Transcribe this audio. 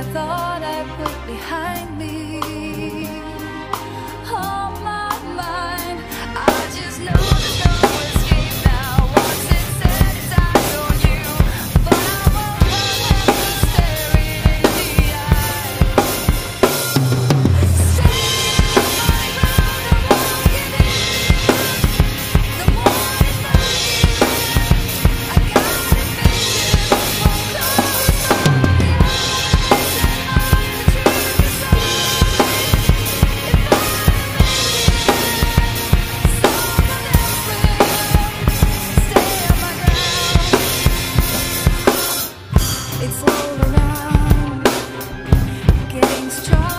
I thought I put behind me. On my mind, I just know there's no escape now. Once it set its eyes on you, but I won't have to stare it in the eye. Stay on my ground, I won't give in. The more I find you, I got a vision. Won't close my eyes and learn the truth inside. If I it's all around, getting stronger.